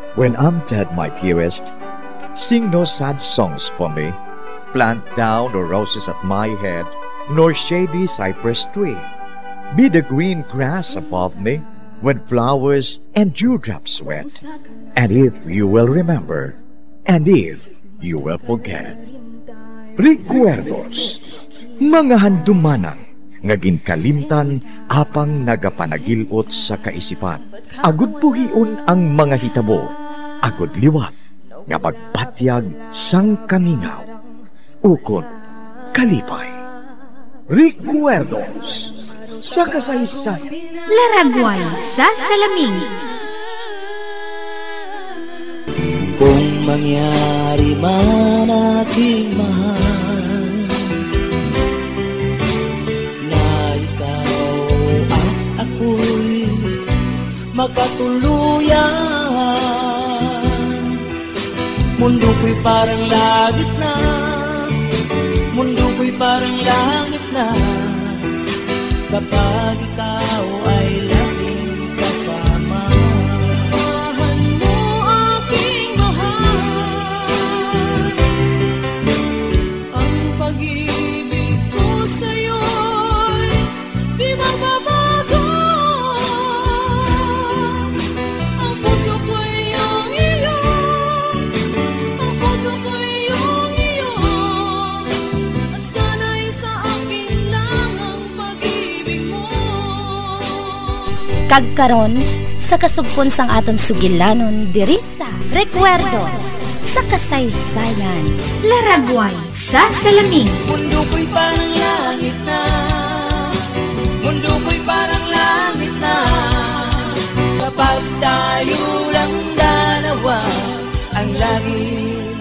When I'm dead, my dearest, sing no sad songs for me. Plant down no roses at my head, nor shady cypress tree. Be the green grass above me when flowers and dewdrops wet. And if you will remember, and if you will forget. Recuerdos, mga handumanan, nga ginkalimtan apang nagapanagilot sa kaisipan. Agud puhion ang mga hitabo, agud liwat, nga pagpatyag sang kamingaw. Ukon, kalipay. Recuerdos, sa kasaysayan. Laragway sa salamin. Kung mangyari man aking mahal na ikaw at ako'y magkatuluyan, mundo ko'y parang langit na, mundo ko'y parang langit na, kapag ikaw ay laging kasama. Asahan mo aking mahal, ang pag-ibig ko sa'yo'y di magbabago. Ang puso ko'y iyong iyo, ang puso ko'y iyong iyo, at sana'y sa akin lang ang pag-ibig mo. Kagkaron sa kasugpon sang aton sugilanon diri sa Recuerdos sa kasaysayan. Laragway sa salamin. Mundo ko'y parang langit na, mundo ko'y parang langit na, kapag tayo lang dalawa ang laging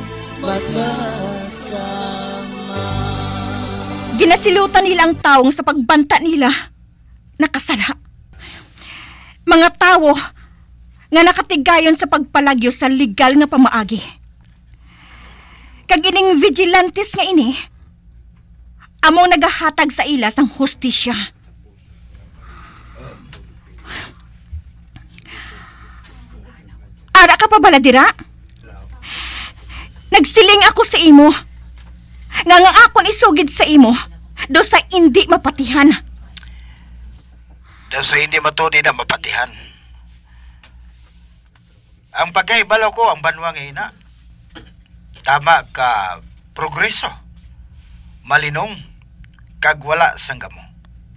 magkasama. Ginasilutan nilang taong sa pagbanta nila nakasala. Mga tao nga nakatigayon sa pagpalagyo sa legal nga pamaagi. Kagining vigilantes nga ini, amo nagahatag sa ila sang hustisya. Ara ka pa bala dira? Nagsiling ako sa imo, nga akon isugid sa imo, do sa hindi mapatihan. Daw sa hindi matuni na mapatihan. Ang pagkaibalaw ko ang banwa nga ina. Tama ka progreso. Malinong kag wala sangga mo.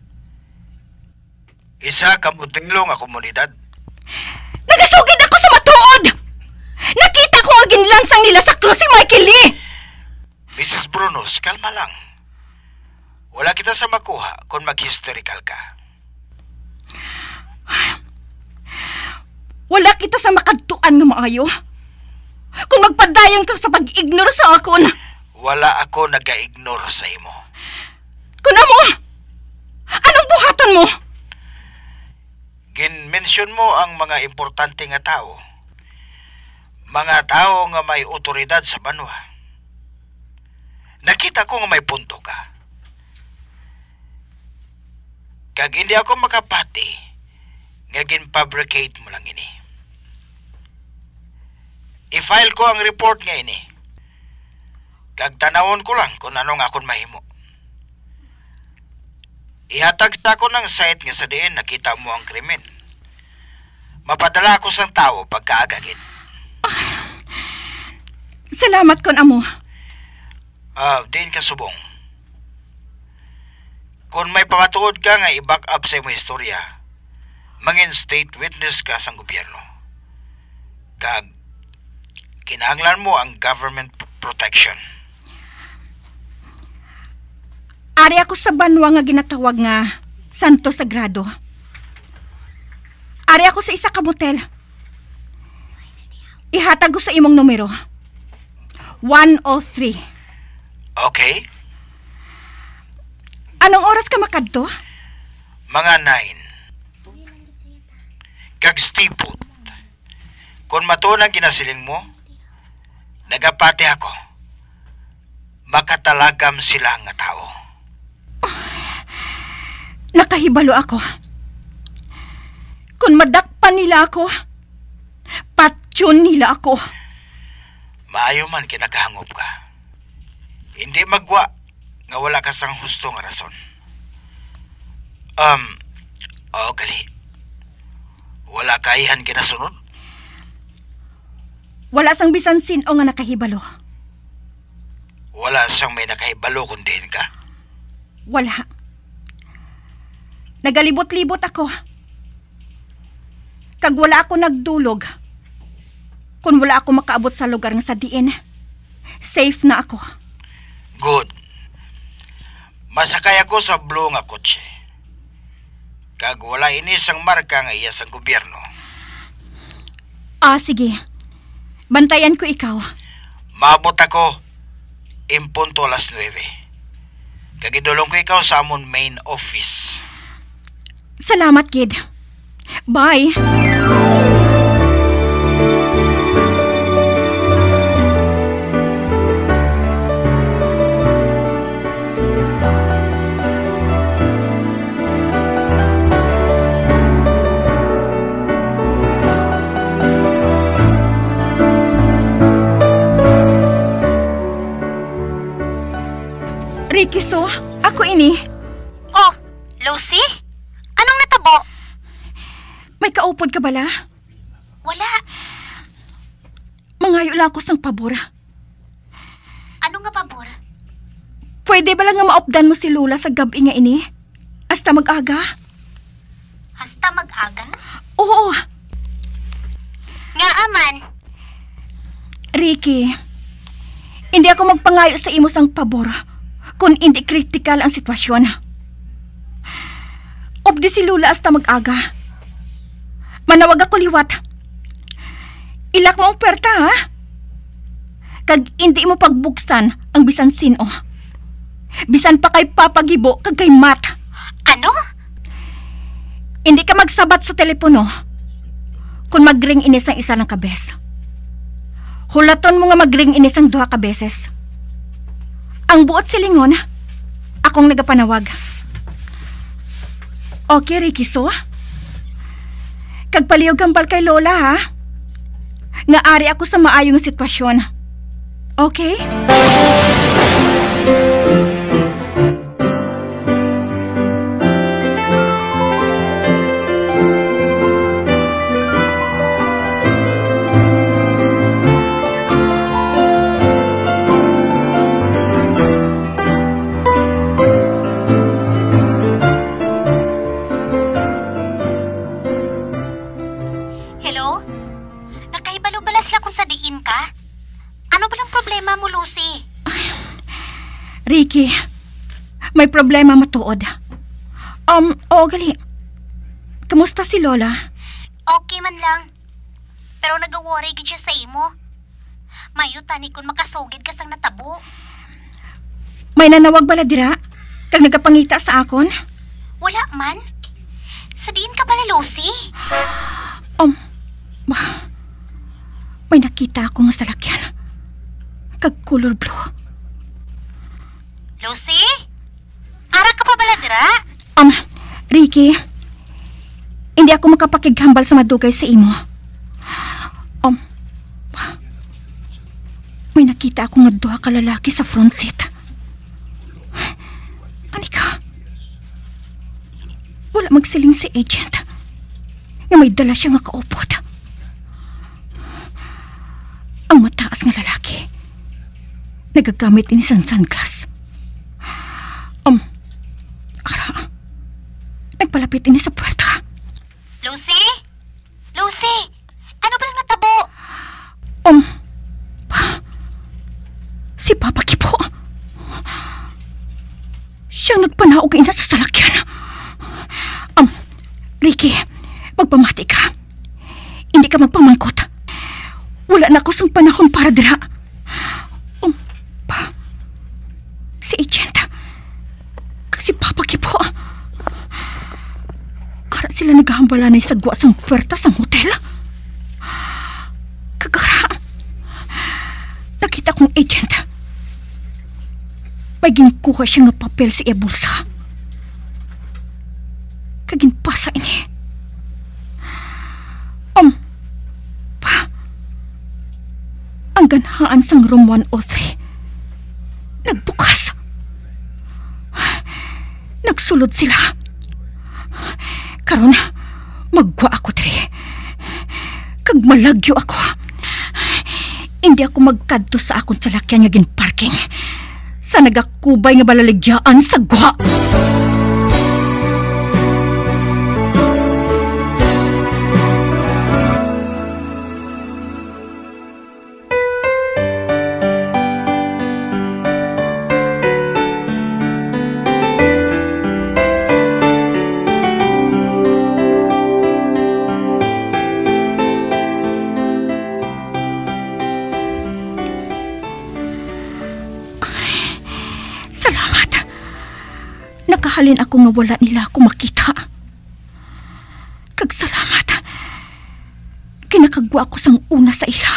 Isa ka mutinglong nga komunidad. Nagasugid ako sa matuod! Nakita ko ang ginlansang nila sa krus si Michael Lee! Mrs. Brunos, kalma lang. Wala kita sa makuha kung mag-hysterical ka. Wala kita sa makadtuan nga maayo. Kung magpadayon ka sa pag-ignore sa akon. Wala ako nag-ignore sa imo. Kung amo, anong buhatan mo? Gin-mention mo ang mga importante nga tao. Mga tao nga may otoridad sa banwa. Nakita ko nga may punto ka. Kag hindi ako makapati, nga gin-fabricate mo lang ini. I-file ko ang report nga ini. Kag tanawon ko lang kung anong akon mahimo. Ihatag sa ako ng site nga sa diin nakita mo ang krimen. Mapadala ako sa tao pagkaagagit. Salamat kon amo. Diin ka subong. Kung may pamatuod ka nga i-back up sa imo istorya, mangin state witness ka sa gobyerno. Kag kinahanglan mo ang government protection. Ari ako sa banwa nga ginatawag nga Santo Sagrado. Ari ako sa isa ka motel. Ihatag ko sa imong numero. 103. Okay? Anong oras ka makadto? Mga 9. Kag stipot. Kung matunang ginasiling mo, nagapati ako. Makatalagam sila nga tao. Nakahibalo ako. Kung madakpan nila ako, Tiyun nila ako. Maayo man kinakahangop ka. Hindi magwa nga wala ka sang husto nga rason. Gali. Wala kaihan kinasunod? Wala sang bisan sino nga nakahibalo. Wala sang may nakahibalo kundin ka? Wala. Nagalibot-libot ako. Kag wala ako nagdulog. Kung wala ako makaabot sa lugar nga sa diin, safe na ako. Good. Masakay ako sa blue nga kotse. Kag wala ini sang marka nga iya sa gobyerno. Sige. Bantayan ko ikaw. Maabot ako impunto alas 9. Kag idulong ko ikaw sa amon main office. Salamat, kid. Bye. Ricky, so, ako ini. Oh, Lucy? Anong natabo? May kaupod ka bala? Wala. Mangayo lang ako sang pabor. Ano nga pabor? Pwede ba lang nga maopdan mo si Lula sa gabi nga ini? Hasta mag-aga? Hasta mag-aga? Oo. Nga aman. Ricky, hindi ako magpangayo sa imo sang pabor kung hindi kritikal ang sitwasyon. Obdi si Lula hasta mag-aga. Manawag ako liwat. Ilak mo ang perta, ha? Kag hindi mo pagbuksan ang bisan sino. Bisan pa kay papagibo kag kay Matt. Ano? Hindi ka magsabat sa telepono kung magring inis ang isa ng kabes. Hulaton mo nga magring inis ang duha ka beses. Ang buot silingon, akong nagapanawag. Okay, Ricky, so? Kagpaliyog kambal kay Lola, ha? Nga ari ako sa maayong sitwasyon. Okay? Hello? Nakaibalo balas la kung sa diin ka? Ano ba lang problema mo, Lucy? Ricky, may problema matuod. Gali. Kamusta si Lola? Okay man lang. Pero nag-worry gid siya sa imo. Mayo tani kung makasugid ka sang natabo. May nanawag bala dira? Kag nagapangita sa akon? Wala man. Sa diin ka bala, Lucy? May nakita ako nga salakyan. Kag color blue. Lucy? Ara ka pa bala dira? Ricky, hindi ako makapakighambal sa madugay sa imo. May nakita ako nga duha ka lalaki sa front seat. Anika, wala magsiling si agent nga may dala siya nga kaupod. Ang mataas nga lalaki nagagamit ini sa sunglass. Nagpalapit ini sa puwerta. Lucy? Lucy? Ano ba lang natabo? Si Papa Kipo. Siyang nagpanaog ina sa salakyan. Ricky, magpamati ka. Hindi ka magpamangkot. Wala na ako sa panahon para dira. Si agent. Si Papa Kipo. Ara sila naghahambala na isagwa sang puwerta sang hotel. Kagara. Nakita kong agent. May ginkuha siya nga papel sa iya bulsa. Kaginpasa ini. ang ganhaan sang room 103. Nagbukas. Nagsulod sila. Karon, magwa ako diri. Kag malagyo ako. Hindi ako magkadto sa akong salakyan nga ginparking. Sa nagakubay nga balaligyaan sa gwa. Nakahalin ako nga wala nila ako makita. Kag salamat. Kinakagwa ako sang una sa ila.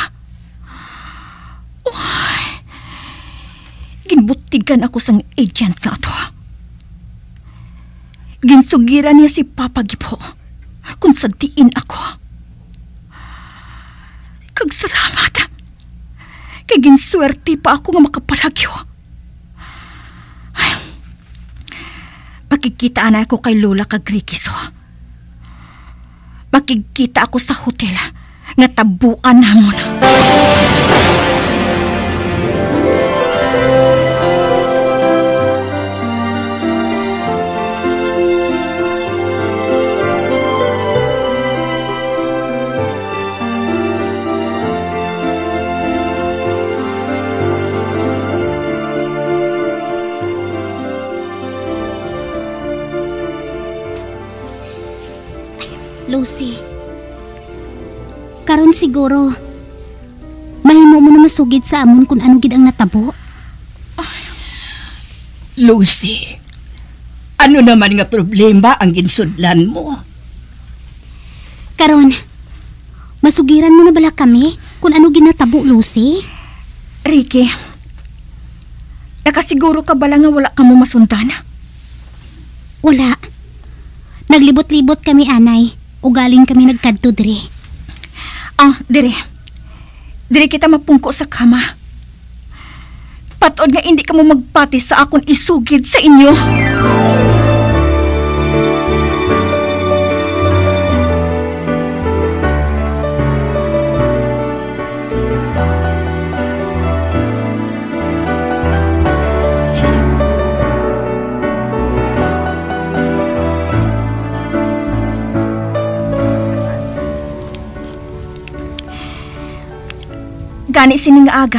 Uy, ginbutigan ako sang agent nga ato. Ginsugiran niya si Papa Gipo kung sadiin ako. Kag salamat. Kay ginswerte pa ako nga makapalagyo. Makikita na ako kay Lola kag Rikiso. Makikita ako sa hotel nga tabuan namon. Lucy, karon siguro mahimo mo na masugid sa amon kung ano gid ang natabo. Lucy, ano naman nga problema ang ginsudlan mo? Karon, masugiran mo na bala kami kung ano ginatabo, Lucy? Ricky, nakasiguro ka bala nga wala ka mo masundan? Wala. Naglibot-libot kami, anay. O galing kami nagkadto diri. Diri. Diri kita mapungko sa kama. Patod nga hindi ka mo magpati sa akong isugid sa inyo. Gani sining aga.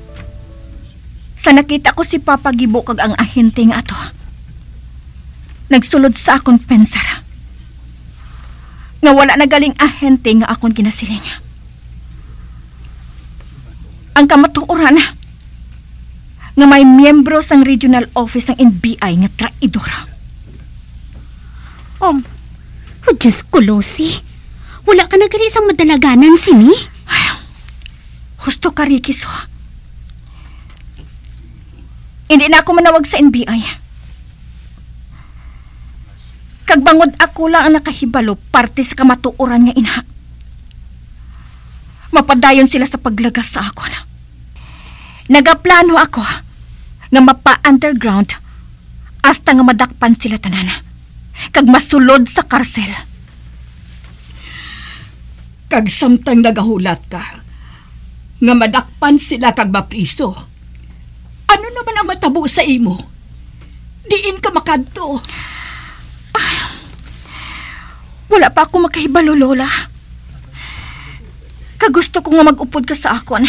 Sa nakita ko si Papa Gibo kag ang ahente nga ato. Nagsulod sa akong pensar. Nga wala na galing ahente nga akong kinasiling. Ang kamatuoran nga may miyembro sang regional office ng NBI nga traidor. Diyos ko, Lucy. Wala ka na gali sang madalaganan, sini? Husto ka, Rikiso. Hindi na ako manawag sa NBI. Kagbangod ako lang ang nakahibalo parte sa kamatuoran nga inha. Mapadayon sila sa paglagas sa akon. Nagaplano ako nga mapa-underground hasta nga madakpan sila tanan. Kag masulod sa karsel. Kag samtang nagahulat ka nga madakpan sila kag mapriso. Ano naman ang matabo sa imo? Diin ka makadto. Wala pa ako makahibalo, Lola. Kagusto ko nga mag-upod ka sa akon.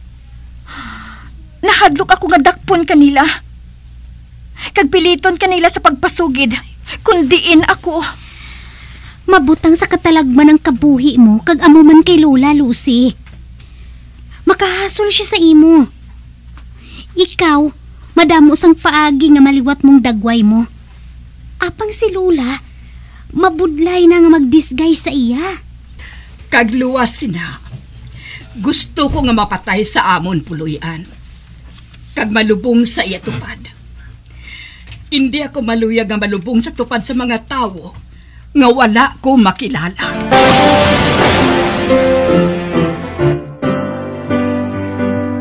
Nahadlok ako nga dakpon kanila. Kagpiliton kanila sa pagpasugid, kundiin ako. Mabutang sa katalagman ng kabuhi mo, kag amo man kay Lola, Lucy. Makahasol siya sa imo. Ikaw, madamo sang paagi nga maliwat mong dagway mo. Apang si Lola, mabudlay na nga mag-disguise sa iya. Kagluwas sina. Gusto ko nga mapatay sa amon puluyan. Kag malubong sa iya tupad. Hindi ako maluyag nga malubong sa tupad sa mga tawo nga wala ko makilala.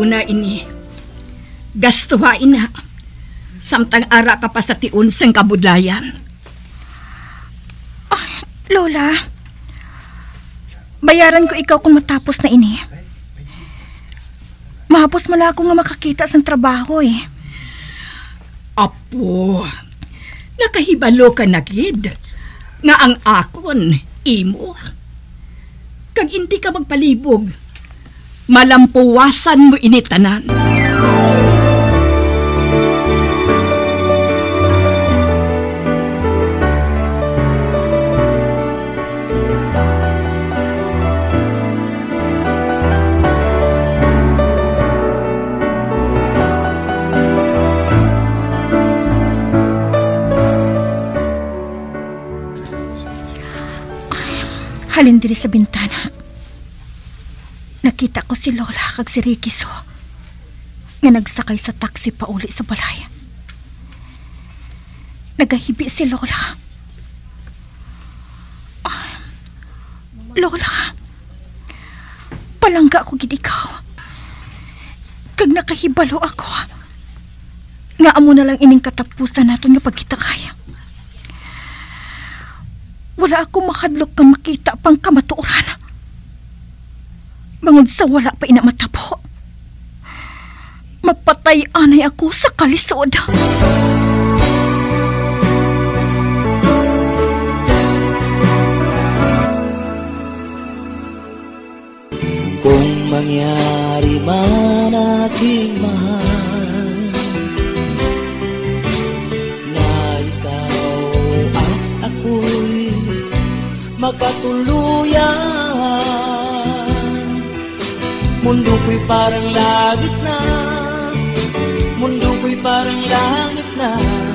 na ini. Gastuhain na. Samtang ara ka pa sa tiun sang kabudlayan. Lola, bayaran ko ikaw kung matapos na ini. Mahapos mala ako nga makakita sa trabaho eh. Apo, nakahibalo ka na gid. Nga ang akon, imo. Kag hindi ka magpalibog, malampuwasan mo initanan. Halin diri sa bintana. Nakita ko si Lola kag si Rikiso nga nagsakay sa taxi pa uli sa balay. Nagahibi si Lola. Lola, palangga ako gid ikaw. Kag nakahibalo ako nga amo na lang ining katapusan naton nga pagkita kaya. Wala ako mahadlok kang makita pang kamatuoran. Bangod sa wala pa inamatabo. Mapatay anay ako sa kalisod. Kung mangyari man aking mahal na ikaw at ako'y magkatuluyan, mundo ko'y parang langit na, mundo ko'y parang langit na,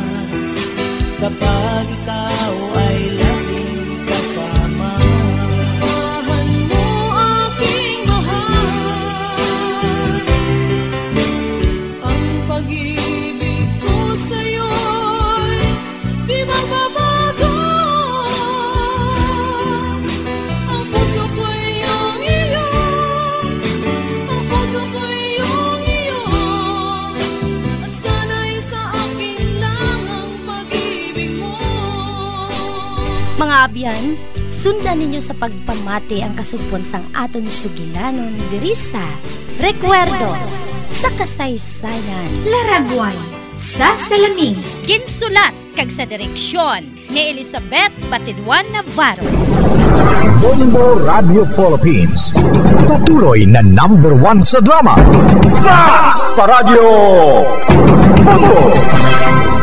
kapag ikaw ay laging kasama. Asahan mo aking mahal, ang pag-ibig ko sa'yo'y di magbabago. Ang puso ko'y iyong iyo, ang puso ko'y iyong iyo, at sana'y sa akin lang ang pag-ibig mo. Mga abyan, sundan ninyo sa pagpamati ang kasupon sang aton sugilanon diri sa Recuerdos sa Kasaysayan. Laragway sa salamin. Ginsulat kag sa direksyon ni Elizabeth Batidwan Navarro. Volleyball Radio Philippines. Patuloy na #1 sa drama. Fast Paradyo! Bongo!